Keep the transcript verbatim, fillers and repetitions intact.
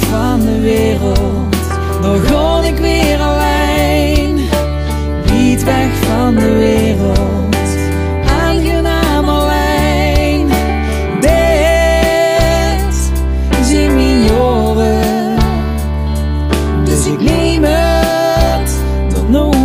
van de wereld, begon ik weer alleen. Niet weg van de wereld, aangenaam alleen. Dit is in mijn oren, dus ik neem het tot nooit.